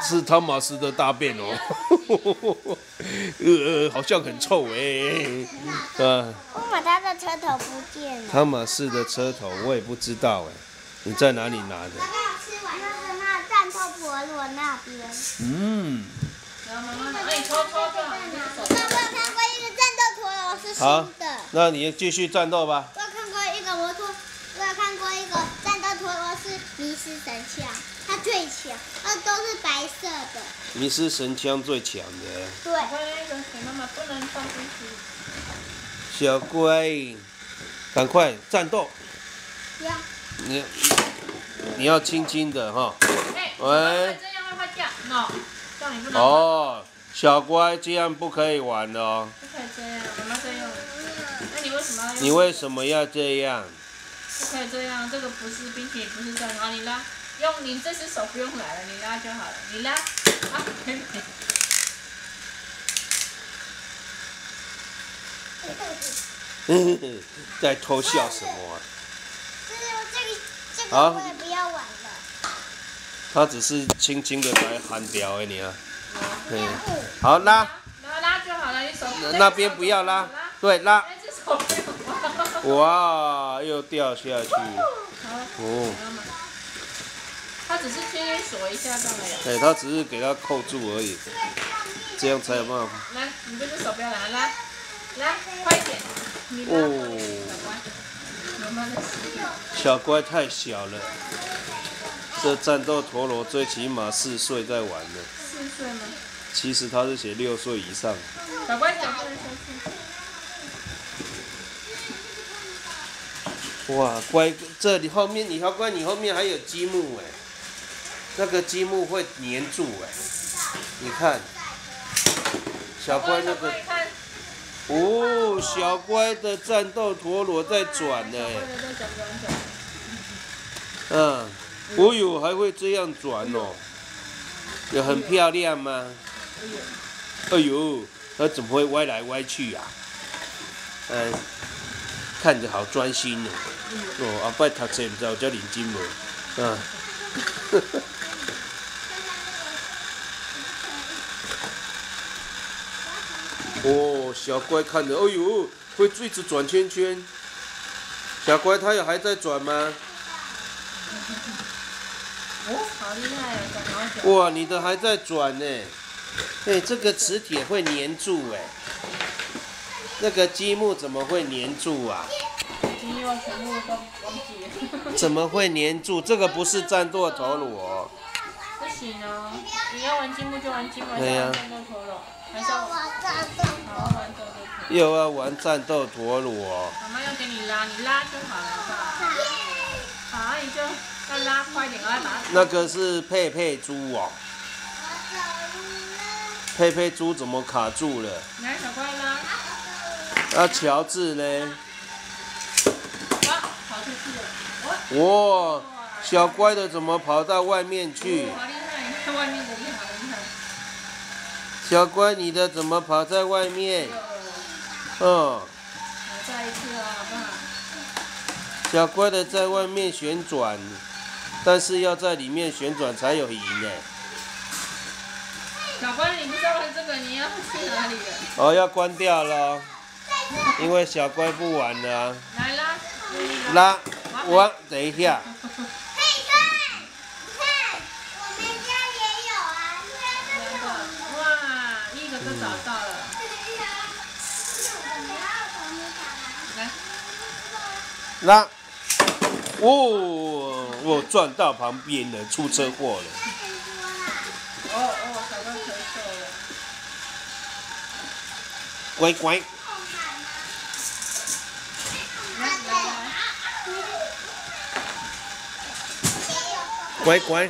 是汤马斯的大便哦，好像很臭哎。 为什么他的车头不见了？ 汤马斯的车头我也不知道哎，你在哪里拿的？ 刚刚吃完那战斗陀螺那边。 嗯。 我有看过一个战斗陀螺是新好， 的。 那你继续战斗吧。 我有看过一个战斗陀螺是迷失神枪，它最强，它都是白色的。 迷失神枪最强的。 对。 那个给妈妈不能放进去。 小乖，赶快战斗！你要轻轻的哈。喂。 这样会坏掉，no， 叫你不能。 哦，小乖，这样不可以玩哦。 不可以这样，妈妈这样。那你为什么要用？ 你为什么要这样？ 不可以这样，这个不是冰淇淋，不是这样。好，你拉，你这只手不用来了，你拉就好了，你拉。啊， 在偷笑什么啊？ 这个我也不要玩了。 他只是轻轻的来喊掉而已啊。好拉。 拉就好了，你手。 那边不要拉，对拉。 那只手不用。 哇，又掉下去。哦。 他只是轻轻锁一下这样而已。 他只是给他扣住而已，这样才有办法。 来，你这只手不要来，拉，快一点。哦。 小乖太小了，这战斗陀螺最起码4岁在玩呢。 4岁吗？ 其实他是写6岁以上。 小乖脚不能下去。哇，乖，这里后面小乖，你后面还有积木哎，那个积木会粘住哎，你看，小乖那个。哦，小乖的战斗陀螺在转呢。哦哟，还会这样转哦，有很漂亮吗？哎呦，它怎么会歪来歪去呀？看着好专心哦。哦，后摆读册唔知有遮认真无？哦，小乖看着，哎呦，会一直转圈圈。小乖，它还在转吗？ 哦，好厉害啊，转好久。 哇，你的还在转呢。这个磁铁会粘住哎。那个积木怎么会粘住啊？ 积木全部都忘记了。 怎么会粘住？这个不是战斗陀螺。 不行哦，你要玩积木就玩积木， 对呀。 战斗陀螺。还是要玩战斗。好玩战斗陀螺。 又要玩战斗陀螺。 妈妈要给你拉，你拉就好了，好不好？好，你就要拉快点，我要把它。 那个是佩佩猪哦。佩佩猪怎么卡住了？ 来，小乖拉。 乔治呢？ 哇，跑出去了！ 哇，小乖的怎么跑到外面去？ 好厉害！你看外面的厉害，厉害。 小乖，你的怎么跑在外面？ 再一次哦，好不好？ 小乖的在外面旋转，但是要在里面旋转才有赢呢。 小乖，你不是要玩这个，你要去哪里了？ 哦，要关掉了。因为小乖不玩了啊。 来拉。 拉，我等一下。 可以看，你看，我们家也有啊， 哇，一个都找到了。来。 拉。哦，我撞到旁边了，出车祸了。 小乖咳嗽了。 乖乖。乖乖。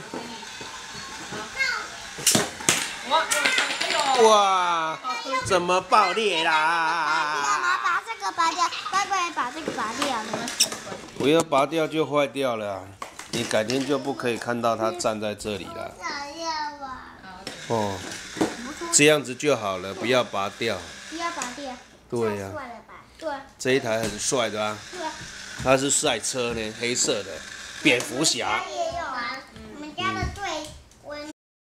哇，怎么爆裂啦？ 妈妈把这个拔掉，乖乖把这个拔掉。 不要拔掉就坏掉了，你改天就不可以看到它站在这里了。哦，这样子就好了，不要拔掉。 不要拔掉。 对呀。 对。 这一台很帅的啊。它是赛车呢，黑色的，蝙蝠侠。